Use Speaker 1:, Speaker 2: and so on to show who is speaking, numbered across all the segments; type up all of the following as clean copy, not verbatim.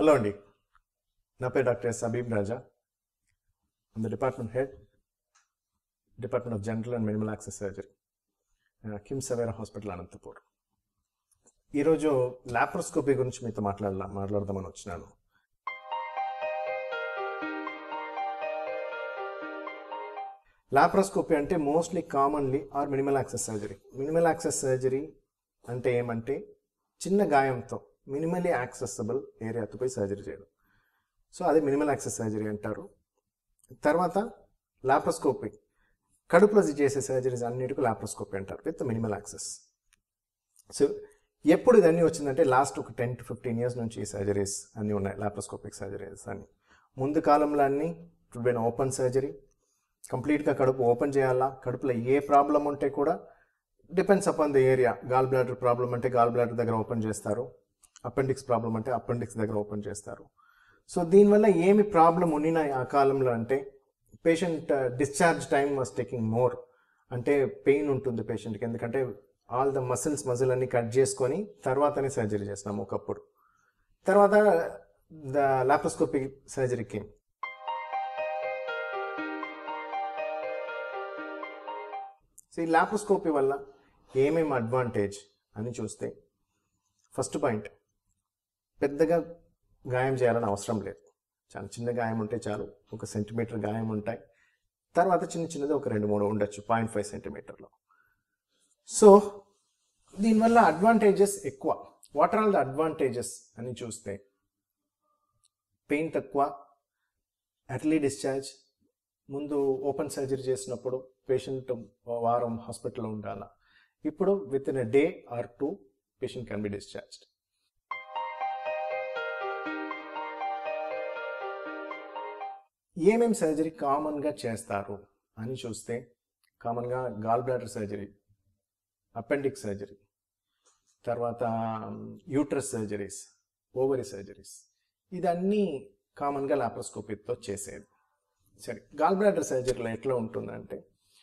Speaker 1: Hello అండి, నా పేరు doctor Abeeb Raja. I'm the department head, Department of General and Minimal Access Surgery, KIMS Saveera hospital Anantapur. ఈరోజు laparoscopy గురించి మీతో మాట్లాడదామని వచ్చినాను. లాప్రోస్కోపీ అంటే mostly commonly or minimal access surgery. Minimal access surgery అంటే ఏమంటే చిన్న గాయంతో మినిమలీ యాక్సెసబుల్ ఏరియాతో పోయి సర్జరీ చేయడం. సో అది మినిమల్ యాక్సెస్ సర్జరీ అంటారు. తర్వాత లాప్రోస్కోపీ, కడుపులో చేసే సర్జరీస్ అన్నిటికీ లాప్రోస్కోపీ అంటారు విత్ మినిమల్ యాక్సెస్. సో ఎప్పుడు ఇదన్నీ వచ్చిందంటే లాస్ట్ ఒక 10 to 15 years నుంచి ఈ సర్జరీస్ అన్నీ ఉన్నాయి, లాప్రోస్కోపిక్ సర్జరీస్ అన్ని. ముందు కాలంలో అన్నీ ఓపెన్ సర్జరీ, కంప్లీట్గా కడుపు ఓపెన్ చేయాలా. కడుపులో ఏ ప్రాబ్లం ఉంటే కూడా depends upon the area. Gall bladder problem అంటే గాల్ బ్లాడర్ దగ్గర ఓపెన్ చేస్తారు, అపెండిక్స్ ప్రాబ్లం అంటే అపెండిక్స్ దగ్గర ఓపెన్ చేస్తారు. సో దీనివల్ల ఏమి ప్రాబ్లం ఉన్నినా ఆ కాలంలో అంటే patient discharge time was taking more. అంటే పెయిన్ ఉంటుంది పేషెంట్కి, ఎందుకంటే ఆల్ ద మజిల్ అన్ని కట్ చేసుకొని తర్వాతనే సర్జరీ చేస్తున్నాం ఒకప్పుడు. తర్వాత ద లాప్రోస్కోపిక్ సర్జరీకి సో ఈ లాప్రోస్కోపీ వల్ల ఏమేమి అడ్వాంటేజ్ అని చూస్తే, ఫస్ట్ పాయింట్, పెద్దగా గాయం చేయాలని అవసరం లేదు. చాలా చిన్న గాయం ఉంటే చాలు, 1 సెంటీమీటర్ గాయం ఉంటాయి. తర్వాత చిన్నది ఒక 2-3 ఉండొచ్చు 0.5 సెంటీమీటర్లో. సో దీనివల్ల అడ్వాంటేజెస్ ఎక్కువ. What are all the advantages అని చూస్తే, పెయిన్ తక్కువ, ఎర్లీ డిశ్చార్జ్. ముందు ఓపెన్ సర్జరీ చేసినప్పుడు పేషెంట్ వారం హాస్పిటల్లో ఉండాలి. ఇప్పుడు within a day or 2 patient can be discharged. ఏమేమి సర్జరీ కామన్గా చేస్తారు అని చూస్తే, కామన్గా gall bladder surgery, appendix surgery, తర్వాత యూట్రస్ సర్జరీస్, ఓవరీ సర్జరీస్, ఇదన్నీ కామన్గా లాప్రోస్కోపీతో చేసేది. సరే, గాల్ బ్లాడర్ సర్జరీలో ఎట్లా ఉంటుందంటే,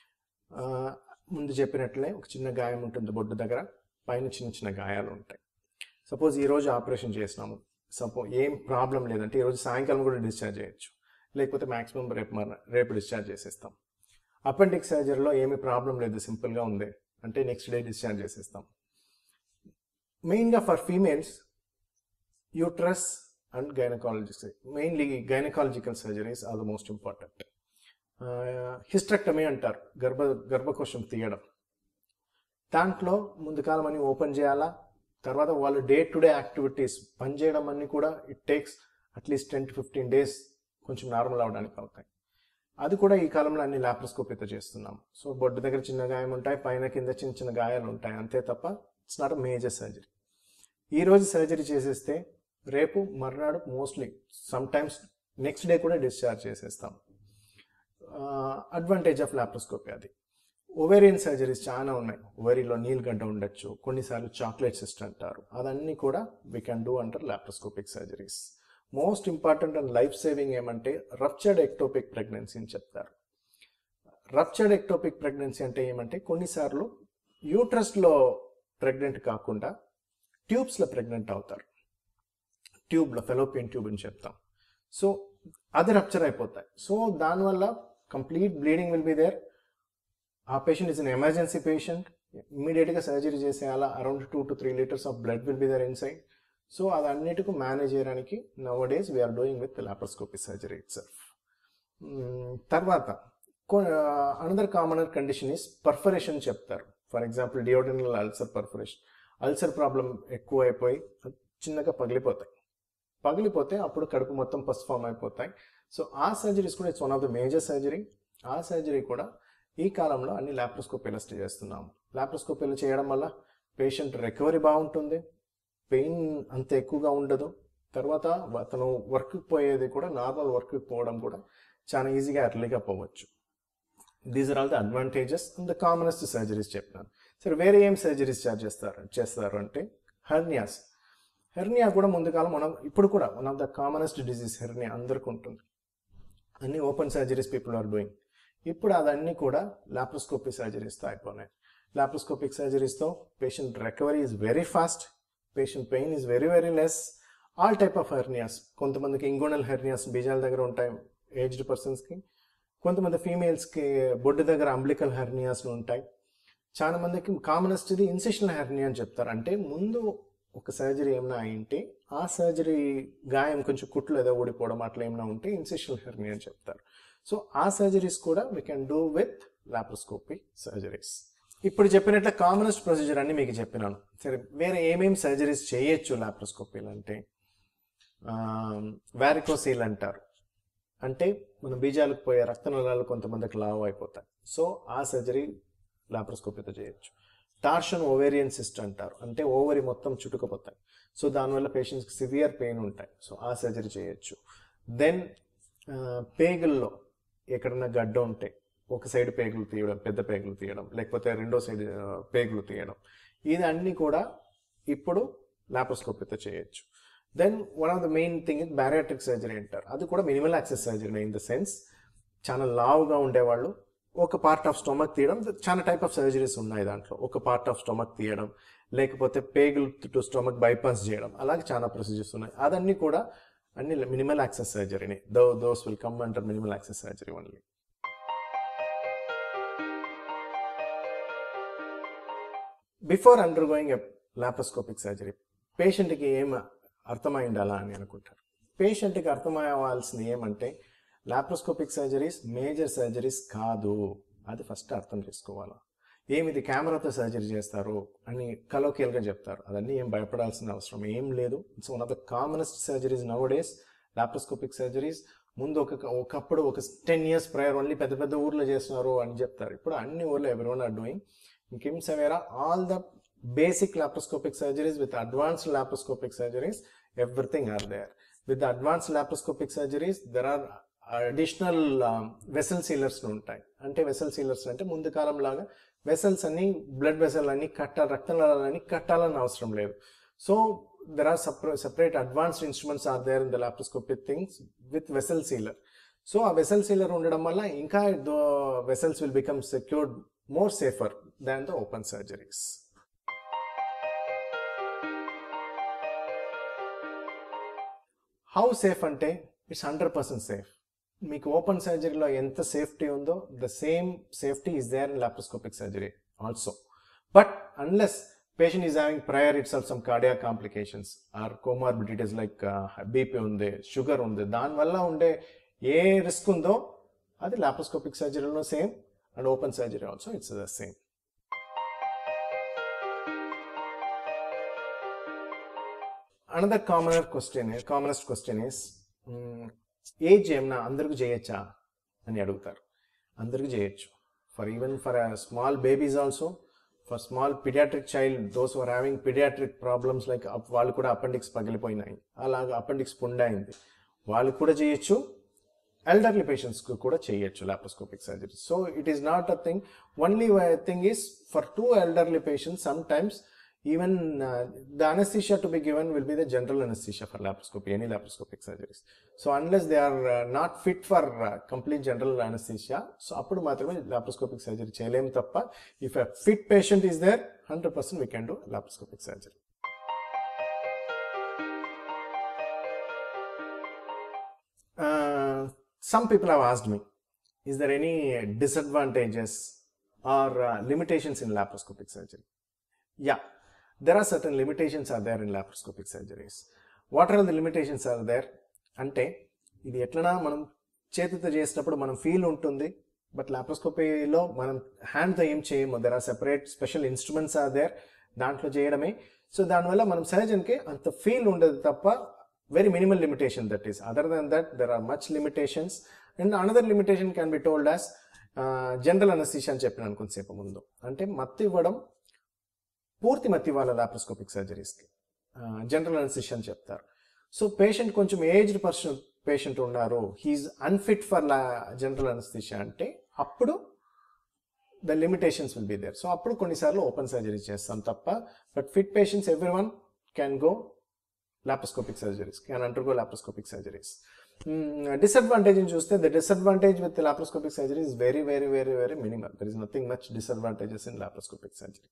Speaker 1: ముందు చెప్పినట్లే ఒక చిన్న గాయం ఉంటుంది బొడ్డు దగ్గర, పైన చిన్న గాయాలు ఉంటాయి. సపోజ్ ఈరోజు ఆపరేషన్ చేసినాము, ఏం ప్రాబ్లం లేదంటే ఈరోజు సాయంకాలం కూడా డిశ్చార్జ్ చేయొచ్చు, లేకపోతే మ్యాక్సిమం రేపు డిశ్చార్జ్ చేసేస్తాం. అపెండిక్స్ సర్జరీలో ఏమి ప్రాబ్లం లేదు, సింపుల్గా ఉంది అంటే నెక్స్ట్ డే డిశ్చార్జ్ చేసేస్తాం. మెయిన్గా for females uterus and mainly gynaecological surgeries are the most important. Hysterectomy అంటారు, గర్భకోశం తీయడం. దాంట్లో ముందు కాలం అని ఓపెన్ చేయాలా, తర్వాత వాళ్ళు డే టు డే యాక్టివిటీస్ పనిచేయడం అన్ని కూడా it takes at least 10 to 15 days కొంచెం నార్మల్ అవడానికి అవుతాయి. అది కూడా ఈ కాలంలో అన్ని లాప్రోస్కోపీతో చేస్తున్నాము. సో బొడ్డు దగ్గర చిన్న గాయం ఉంటాయి, పైన కింద చిన్న గాయాలు ఉంటాయి, అంతే తప్ప it's not a major surgery. ఈరోజు సర్జరీ చేసేస్తే రేపు మర్నాడు మోస్ట్లీ సమ్టైమ్స్ నెక్స్ట్ డే కూడా డిశ్చార్జ్ చేసేస్తాం. అడ్వాంటేజ్ ఆఫ్ లాప్రోస్కోపీ అది. ఓవేరియన్ సర్జరీస్ చాలా ఉన్నాయి. ఓవేరీలో నీల్గడ్డ ఉండొచ్చు, కొన్నిసార్లు చాక్లెట్ సిస్ట్ అంటారు, అదన్నీ కూడా we can do under laparoscopic surgeries. Most important and life saving ఏమంటే రప్చర్డ్ ఎక్టోపిక్ ప్రెగ్నెన్సీ అని చెప్తారు. రప్చర్డ్ ఎక్టోపిక్ ప్రెగ్నెన్సీ అంటే ఏమంటే కొన్నిసార్లు యూట్రస్లో ప్రెగ్నెంట్ కాకుండా ట్యూబ్స్లో ప్రెగ్నెంట్ అవుతారు. ట్యూబ్లో ఫెలోపియన్ ట్యూబ్ అని చెప్తాం. సో అది రప్చర్ అయిపోతాయి. సో దానివల్ల complete bleeding will be there. ఆ patient is an emergency patient, ఇమ్మీడియట్గా సర్జరీ చేసేయాలా. Around 2 to 3 liters of blood will be there inside. So అదన్నిటికీ మేనేజ్ చేయడానికి nowadays we are doing with laparoscopy surgery itself. తర్వాత another commoner condition is perforation చెప్తారు. For example duodenal ulcer perforation. Ulcer problem ఎక్కువ అయిపోయి చిన్నగా పగిలిపోతే అప్పుడు కడుపు మొత్తం పస్ ఫామ్ అయిపోతాయి. సో ఆ సర్జరీస్ కూడా it's one of the major surgery. ఆ సర్జరీ కూడా ఈ కాలంలో అన్ని లాప్రోస్కోపీలో చేస్తున్నాము. లాప్రోస్కోపీలో చేయడం వల్ల పేషెంట్ రికవరీ బాగుంటుంది, పెయిన్ అంత ఎక్కువగా ఉండదు. తర్వాత అతను వర్క్కి పోయేది కూడా నార్మల్ వర్క్కి పోవడం కూడా చాలా ఈజీగా ఎర్లీగా పోవచ్చు. These are all the advantages and the commonest surgeries చెప్పినాను. సరే, వేరే ఏం సర్జరీస్ చేస్తారు అంటే హెర్నియా కూడా ముందు కాలం ఇప్పుడు కూడా one of the commonest disease hernia అందరికీ ఉంటుంది. అన్ని open surgeries people are doing. ఇప్పుడు అవన్నీ కూడా లాప్రోస్కోపీ సర్జరీస్తో అయిపోయినాయి. లాప్రోస్కోపిక్ సర్జరీస్తో patient recovery is very fast, patient pain is very less. All type of hernias. కొంతమందికి ఇంగోనల్ హెర్నియాస్ బీజాల దగ్గర ఉంటాయి ఏజ్డ్ పర్సన్స్కి. కొంతమంది ఫీమేల్స్కి బొడ్డు దగ్గర అంబ్లికల్ హెర్నియాస్ ఉంటాయి. చాలా మందికి కామనెస్ట్ ఇది ఇన్సిషనల్ హెర్నియా అని చెప్తారు. అంటే ముందు ఒక సర్జరీ ఏమైనా అయింటే ఆ సర్జరీ గాయం కొంచెం కుట్లు ఏదో ఊడిపోవడం అట్లా ఏమైనా ఉంటే ఇన్సిషనల్ హెర్నియా అని చెప్తారు. సో ఆ సర్జరీస్ కూడా we can do with laparoscopy surgeries. ఇప్పుడు చెప్పినట్లు కామనెస్ట్ ప్రొసీజర్ అన్ని మీకు చెప్పినాను. సరే, వేరే ఏమేమి సర్జరీస్ చేయొచ్చు లాప్రోస్కోపీలు అంటే వారికోసీల్ అంటారు. అంటే మన బీజాలకు పోయే రక్తనాళాలు కొంతమందికి లావు అయిపోతాయి. సో ఆ సర్జరీ లాప్రోస్కోపీతో చేయొచ్చు. టార్షన్ ఓవేరియన్ సిస్ట్ అంటారు. అంటే ఓవరీ మొత్తం చుట్టుకుపోతాయి. సో దానివల్ల పేషెంట్స్కి సివియర్ పెయిన్ ఉంటాయి. సో ఆ సర్జరీ చేయొచ్చు. దెన్ పేగుల్లో ఎక్కడన్నా గడ్డ ఉంటే ఒక సైడ్ పేగులు తీయడం, పెద్ద పేగులు తీయడం, లేకపోతే రెండో సైడ్ పేగులు తీయడం, ఇది అన్నీ కూడా ఇప్పుడు లాప్రోస్కోపీతో చేయొచ్చు. Then one of the main thing is bariatric surgery అంటారు. అది కూడా minimal access surgery in the sense చాలా లావుగా ఉండేవాళ్ళు ఒక పార్ట్ ఆఫ్ స్టొమక్ తీయడం. చాలా టైప్ ఆఫ్ సర్జరీస్ ఉన్నాయి దాంట్లో. ఒక పార్ట్ ఆఫ్ స్టొమక్ తీయడం, లేకపోతే పేగులు టు స్టొమక్ బైపాస్ చేయడం, అలాగే చాలా ప్రొసీజర్స్ ఉన్నాయి. అదన్నీ కూడా అన్ని మినిమల్ యాక్సెస్ సర్జరీని. Those will come under minimal access surgery only. Before undergoing a laparoscopic surgery పేషెంట్కి ఏం అర్థమై ఉండాలా అని అనుకుంటారు. పేషెంట్కి అర్థమయ్యాల్సింది ఏమంటే లాప్రోస్కోపిక్ సర్జరీస్ మేజర్ సర్జరీస్ కాదు. అది ఫస్ట్ అర్థం చేసుకోవాలి. ఏమిది కెమెరాతో సర్జరీ చేస్తారు అని కలోకియల్గా చెప్తారు. అదన్నీ ఏం భయపడాల్సిన అవసరం ఏం లేదు. It's one of the commonest surgeries nowadays laparoscopic surgeries. ముందు ఒకప్పుడు ఒక 10 years prior ఓన్లీ పెద్ద పెద్ద ఊర్లో చేస్తున్నారు అని చెప్తారు. ఇప్పుడు అన్ని ఊర్లో everyone are doing. In KIMS Saveera, all the basic laparoscopic surgeries with advanced laparoscopic surgeries, everything are there. With the advanced laparoscopic surgeries, there are additional vessel sealers ఉంటాయి. అంటే వెసల్ సీలర్స్ అంటే ముందు కాలం లాగా వెసల్స్ అన్ని blood vessel అన్ని రక్తనాళాలని కట్టాలని అవసరం లేదు. So there are separate advanced instruments are there in the laparoscopic things with vessel sealer. So ఆ వెసల్ సీలర్ ఉండడం వల్ల ఇంకా vessels will become secured more safer than the open surgeries. How safe ante it's 100% safe. మీకు open సర్జరీలో ఎంత safety ఉందో the same safety is there in laparoscopic surgery also. But unless patient is having prior itself some cardiac complications or comorbidities like BP ఉంది, sugar ఉంది, దానివల్ల ఉండే ఏ risk ఉందో అది laparoscopic సర్జరీలో same and open surgery also it's the same. Another commonest question is age ఏమన్నా అందరికి చేయొచ్చా అని అడుగుతారు. అందరికి చేయొచ్చు. even for a small babies also, for small pediatric child, those who are having pediatric problems like వాళ్ళు కూడా అపెండిక్స్ పగిలిపోయినాయి, అలాగా అపెండిక్స్ పుండైంది, వాళ్ళు కూడా చేయొచ్చు. ఎల్డర్లీ పేషెంట్స్ కు కూడా చేయొచ్చు laparoscopic surgery. So it is not a thing. Only thing is for 2 elderly patients sometimes even the anesthesia to be given will be the general anesthesia for laparoscopy, any laparoscopic surgeries. So unless they are not fit for complete general anesthesia, so appudu maatrame laparoscopic surgery cheyalem tappa. If a fit patient is there, 100% we can do laparoscopic surgery. Some people have asked me, is there any disadvantages or limitations in laparoscopic surgery? Yeah, there are certain limitations are there in laparoscopic surgeries. What are the limitations are there? అంటే ఇది ఎట్లనా మనం చేతితో చేసినప్పుడు మనం feel ఉంటుంది, but లాప్రోస్కోపీలో మనం హ్యాండ్తో ఏం చేయము. There are separate special instruments are there, దాంట్లో చేయడమే. సో దానివల్ల మనం సర్జన్కి అంత ఫీల్ ఉండదు తప్ప very minimal limitation that is. Other than that, there are much limitations. And another limitation can be told as general anesthesia అని చెప్పినాను కొంతసేపు ముందు. అంటే మత్తు ఇవ్వడం, పూర్తి మత్తు ఇవ్వాలి లాప్రోస్కోపిక్ సర్జరీస్కి, జనరల్ అనస్థీషియా అని చెప్తారు. సో పేషెంట్ కొంచెం ఏజ్డ్ పేషెంట్ ఉన్నారు, he is unfit for general anaesthesia అంటే అప్పుడు the limitations will be there. So అప్పుడు కొన్నిసార్లు ఓపెన్ సర్జరీ చేస్తాం తప్ప, but fit patients everyone can go laparoscopic surgeries, can undergo laparoscopic surgeries. Disadvantage in చూస్తే, the disadvantage with the laparoscopic surgery is very minimal. There is nothing much disadvantages in laparoscopic surgery.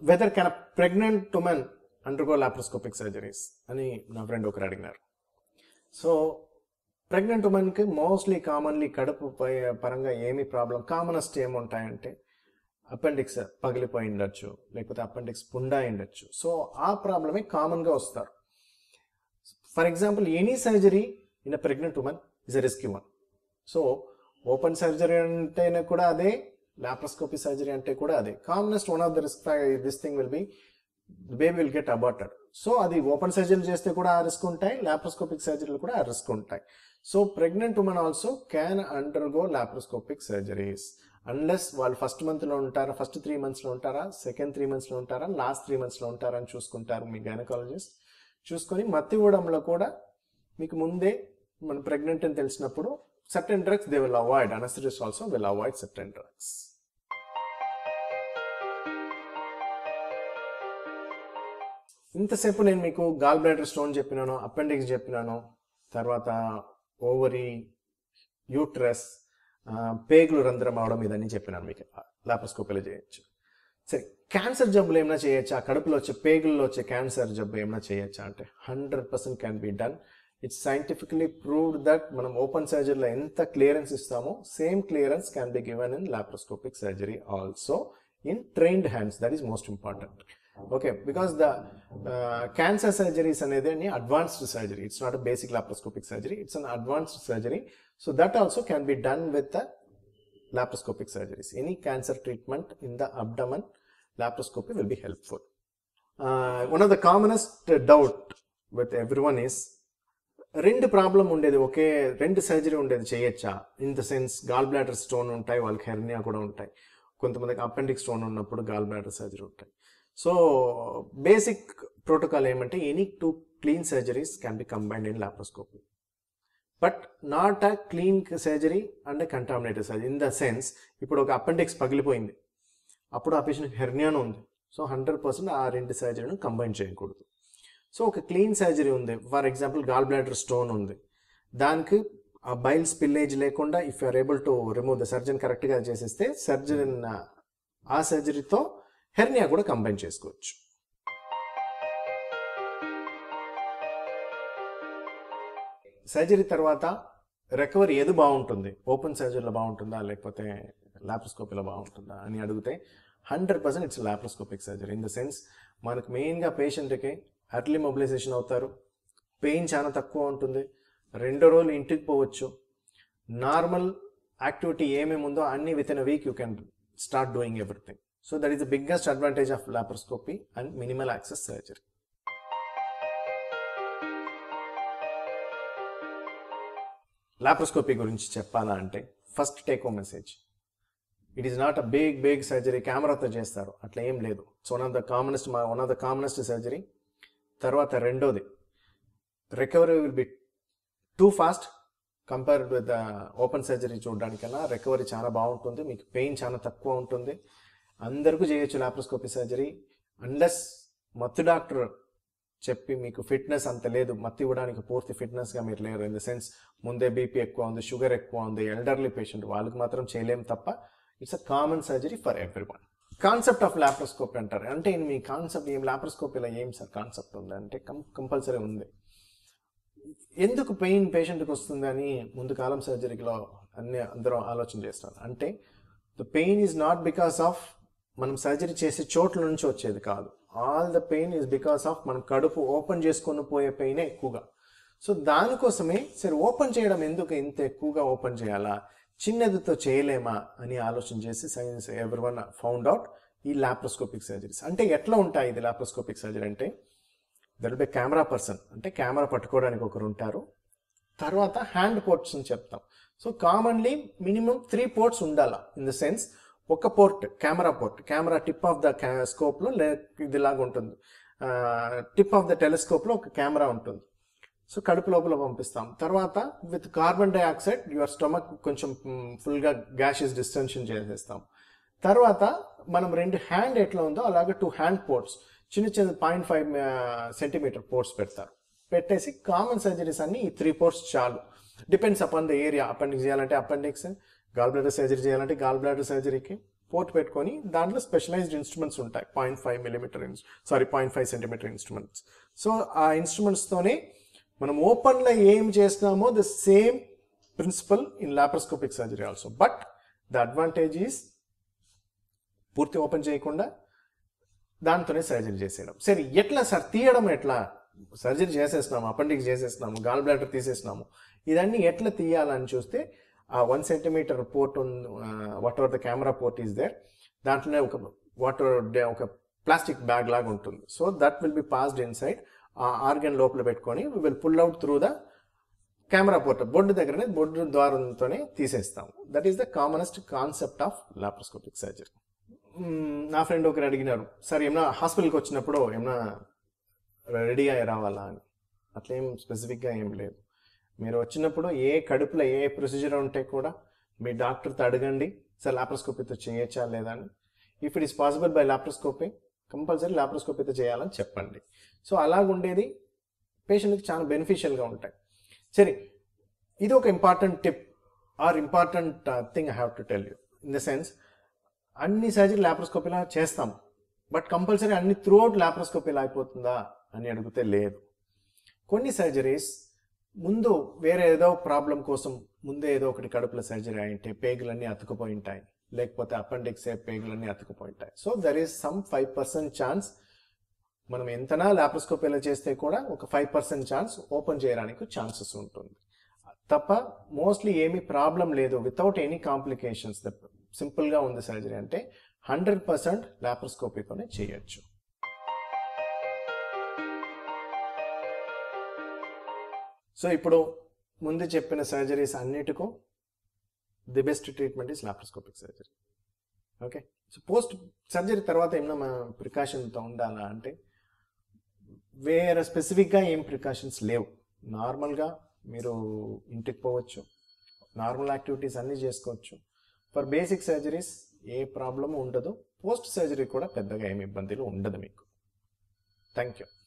Speaker 1: Whether can pregnant women undergo laparoscopic surgeries అని నా friend ఒకరు అడిగినారు. So pregnant ఉమెన్కి mostly commonly కడుపు పరంగా ఏమి problem commonest ఏముంటాయంటే appendix పగిలిపోయి ఉండొచ్చు, లేకపోతే అపెండిక్స్ పుండా ఉండొచ్చు. సో ఆ ప్రాబ్లమే కామన్గా వస్తారు. For example any surgery in a pregnant women is a risky one. So open surgery అంటేనే కూడా అదే, లాప్రోస్కోపీ సర్జరీ అంటే కూడా అదే. Commonest one of the risk this thing will be baby will get aborted. So అది open surgery చేస్తే కూడా ఆ రిస్క్ ఉంటాయి, లాప్రోస్కోపిక్ సర్జరీలు కూడా ఆ రిస్క్ ఉంటాయి. So pregnant women also can undergo laparoscopic surgeries unless వాళ్ళు ఫస్ట్ మంత్లో ఉంటారా, ఫస్ట్ 3 monthsలో ఉంటారా, సెకండ్ 3 monthsలో ఉంటారా, లాస్ట్ 3 monthsలో ఉంటారా అని చూసుకుంటారు మీ గైనకాలజిస్ట్. చూసుకొని మత్తి ఊడంలో కూడా మీకు ముందే మన ప్రెగ్నెంట్ అని తెలిసినప్పుడు certain drugs they will avoid, anesthetists also will avoid certain drugs. ఇంతసేపు నేను మీకు గాల్ బ్లాడర్ స్టోన్ చెప్పినాను, అపెండిక్స్ చెప్పినాను, తర్వాత ఓవరీ, యూట్రస్, పేగులు రంధ్రం అవడం ఇదన్నీ చెప్పినాను. మీకు లాప్రోస్కోపీలో చేయొచ్చు. సరే, క్యాన్సర్ జబ్బులు ఏమైనా చేయొచ్చా, కడుపులో వచ్చే పేగుల్లో వచ్చే క్యాన్సర్ జబ్బు ఏమైనా చేయొచ్చా అంటే 100% can be done. It's scientifically proved that మనం ఓపెన్ సర్జరీలో ఎంత క్లియరెన్స్ ఇస్తామో same clearance can be given in laparoscopic surgery also in trained hands. That is most important. Okay, because the cancer surgeries అనేది advanced surgery. It's not a basic laparoscopic surgery, it's an advanced surgery. So that also can be done with the laparoscopic surgeries. Any cancer treatment in the abdomen, laparoscopy will be helpful. One of the commonest doubt with everyone is రెండు problem ఉండేది, ఒకే రెండు surgery ఉండేది చేయొచ్చా? In the sense gall bladder stone ఉంటాయి, వాళ్ళకి hernia కూడా ఉంటాయి, కొంతమందికి అపెండిక్ స్టోన్ ఉన్నప్పుడు గాల్ బ్లాడర్ సర్జరీ ఉంటాయి. సో బేసిక్ ప్రోటోకాల్ ఏమంటే any 2 clean surgeries can be combined in laparoscopy, but not a clean surgery and contaminated surgery. In the sense ఇప్పుడు ఒక అపెండిక్స్ పగిలిపోయింది, అప్పుడు ఆ పేషెంట్కి హెర్నియాను ఉంది. సో 100% ఆ రెండు సర్జరీని కంబైన్ చేయకూడదు. సో ఒక క్లీన్ సర్జరీ ఉంది, for example gall bladder stone ఉంది, దానికి ఆ బైల్ స్పిల్లేజ్ లేకుండా if you are able to remove the surgeon కరెక్ట్గా చేసేస్తే సర్జరీ ఆ సర్జరీతో హెర్నియా కూడా కంబైన్ చేసుకోవచ్చు. సర్జరీ తర్వాత రికవరీ ఏది బాగుంటుంది, ఓపెన్ సర్జరీలో బాగుంటుందా లేకపోతే లాప్రోస్కోపీలో బాగుంటుందా అని అడిగితే 100% it's laparoscopic surgery. In the sense మనకు మెయిన్గా పేషెంట్కి ఎర్లీ మొబిలైజేషన్ అవుతారు, పెయిన్ చాలా తక్కువ ఉంటుంది, 2 రోజులు ఇంటికి పోవచ్చు, నార్మల్ యాక్టివిటీ ఏమేమి ఉందో అన్ని with in a week you can start doing everything. So that is the biggest advantage of laparoscopy and minimal access surgery. Laparoscopy గురించి చెప్పాలా అంటే first take home message, it is not a big surgery కెమెరాతో చేస్తారు, అట్లా ఏం లేదు. So one of the commonest surgery. తర్వాత రెండోది, recovery will be too fast compared with the open surgery. చూడడానికన్నా రికవరీ చాలా బాగుంటుంది, మీకు పెయిన్ చాలా తక్కువ ఉంటుంది, అందరికీ చేయొచ్చు లాప్రోస్కోపీ సర్జరీ. అన్లెస్ మత్తు డాక్టర్ చెప్పి మీకు ఫిట్నెస్ అంత లేదు, మత్తి ఇవ్వడానికి పూర్తి ఫిట్నెస్గా మీరు లేరు, ఇన్ ద సెన్స్ ముందే బీపీ ఎక్కువ ఉంది, షుగర్ ఎక్కువ ఉంది, ఎల్డర్లీ పేషెంట్, వాళ్ళకి మాత్రం చేయలేం తప్ప it's a common surgery for everyone. Concept of laparoscopy అంటారు, అంటే మీ కాన్సెప్ట్ ఏం, లాప్రోస్కోపీలో ఏం సార్ కాన్సెప్ట్ ఉంది అంటే కంపల్సరీ ఉంది. ఎందుకు పెయిన్ పేషెంట్కి వస్తుంది అని ముందు కాలం సర్జరీలో అందరూ ఆలోచన చేస్తారు. అంటే the pain is not because of మనం సర్జరీ చేసే చోట్ల నుంచి వచ్చేది కాదు, all the pain is because of మనం కడుపు ఓపెన్ చేసుకొని పోయే పెయినే ఎక్కువగా. సో దానికోసమే సరే ఓపెన్ చేయడం ఎందుకు ఇంత ఎక్కువగా ఓపెన్ చేయాలా, చిన్నదితో చేయలేమా అని ఆలోచన చేసి సైన్స్ ఎవ్రీవన్ ఫౌండ్ అవుట్ ఈ లాప్రోస్కోపిక్ సర్జరీస్. అంటే ఎట్లా ఉంటాయి ఇది లాప్రోస్కోపిక్ సర్జరీ అంటే, there will be camera person, అంటే కెమెరా పట్టుకోవడానికి ఒకరు ఉంటారు, తర్వాత హ్యాండ్ పోర్ట్స్ అని చెప్తాం. సో కామన్లీ మినిమం 3 ports ఉండాలా. ఇన్ ద సెన్స్ ఒక port camera port, camera tip of the స్కోప్లో ఇదిలాగా ఉంటుంది, టిప్ ఆఫ్ ద టెలిస్కోప్లో ఒక కెమెరా ఉంటుంది. సో కడుపు లోపల పంపిస్తాం. తర్వాత with carbon dioxide your stomach కొంచెం ఫుల్గా గ్యాషెస్ డిస్టెన్షన్ చేసేస్తాం. తర్వాత మనం 2 హ్యాండ్ ఎట్లా ఉందో అలాగే 2 హ్యాండ్ పోర్ట్స్, చిన్న 0.5 centimeter పోర్ట్స్ పెడతారు. పెట్టేసి కామన్ సర్జరీస్ అన్ని ఈ 3 ports చాలు. Depends upon the area. Appendix చేయాలంటే అపెండిక్స్, గాల్ బ్లాడర్ సర్జరీ చేయాలంటే గాల్ బ్లాడర్ సర్జరీకి, పోర్ట్ పెట్టుకొని దాంట్లో స్పెషలైజ్డ్ ఇన్స్ట్రుమెంట్స్ ఉంటాయి 0.5 సెంటీమీటర్ ఇన్స్ట్రుమెంట్స్. సో ఆ ఇన్స్ట్రుమెంట్స్తోనే మనం ఓపెన్లో ఏం చేస్తున్నామో the same principle in laparoscopic surgery also. But the advantage is పూర్తి ఓపెన్ చేయకుండా దాంతోనే సర్జరీ చేసేయడం. సరే ఎట్లా సార్ తీయడం, ఎట్లా సర్జరీ చేసేస్తున్నాము, అపెండిక్స్ చేసేస్తున్నాము, గాల్ బ్లాడర్ తీసేస్తున్నాము, ఇదన్నీ ఎట్లా తీయాలని చూస్తే ఆ 1 centimetre port whatever the camera port is there, దాంట్లోనే ఒక ప్లాస్టిక్ బ్యాగ్ లాగా ఉంటుంది. So that will be passed inside. ఆ ఆర్గన్ లోపల పెట్టుకొని we will pull out through the camera port, బొడ్డు దగ్గరనే బొడ్డు ద్వారంతోనే తీసేస్తాము. That is the commonest concept of laparoscopic surgery. నా ఫ్రెండ్ ఒకరు అడిగినారు, సార్ ఏమన్నా హాస్పిటల్కి వచ్చినప్పుడు ఏమన్నా రెడీ అయ్యి రావాలా అని. అట్లా ఏం స్పెసిఫిక్గా ఏం లేదు. మీరు వచ్చినప్పుడు ఏ కడుపులో ఏ ప్రొసీజర్ ఉంటే కూడా మీ డాక్టర్తో అడగండి, సార్ లాప్రోస్కోపీతో చేయొచ్చా లేదా అని. If it is possible by laparoscopy, compulsory లాప్రోస్కోపీతో చేయాలని చెప్పండి. సో అలాగుండేది పేషెంట్కి చాలా బెనిఫిషియల్గా ఉంటాయి. సరే, ఇది ఒక important tip or important thing I have to tell you. In the sense, అన్ని సర్జరీ లాప్రోస్కోపీలా చేస్తాం, బట్ కంపల్సరీ అన్ని త్రూ అవుట్ లాప్రోస్కోపీలా అయిపోతుందా అని అడిగితే లేదు. కొన్ని సర్జరీస్ ముందు వేరే ఏదో ప్రాబ్లం కోసం ముందే ఏదో ఒకటి కడుపులో సర్జరీ అయింటే పేగులన్నీ అతుకుపోయి ఉంటాయి, లేకపోతే అపెండిక్స్ పేగులన్నీ అతుకుపోయి ఉంటాయి. So there is some 5% chance, మనం ఎంతనా లాప్రోస్కోపీలో చేస్తే కూడా ఒక 5% ఛాన్స్ ఓపెన్ చేయడానికి ఛాన్సెస్ ఉంటుంది తప్ప మోస్ట్లీ ఏమీ ప్రాబ్లం లేదు, వితౌట్ ఎనీ కాంప్లికేషన్స్. సింపుల్గా ఉంది సర్జరీ అంటే 100% లాప్రోస్కోపీతోనే చేయొచ్చు. సో ఇప్పుడు ముందు చెప్పిన సర్జరీస్ అన్నిటికూ the best treatment is laparoscopic surgery. Okay, so post surgery తర్వాత ఏమన్నా ప్రికాషన్తో ఉండాలా అంటే వేరే స్పెసిఫిక్గా ఏం ప్రికాషన్స్ లేవు. నార్మల్గా మీరు ఇంటికి పోవచ్చు, నార్మల్ యాక్టివిటీస్ అన్నీ చేసుకోవచ్చు. ఫర్ బేసిక్ సర్జరీస్ ఏ ప్రాబ్లము ఉండదు. పోస్ట్ సర్జరీ కూడా పెద్దగా ఏమి ఇబ్బందులు ఉండదు మీకు. Thank you.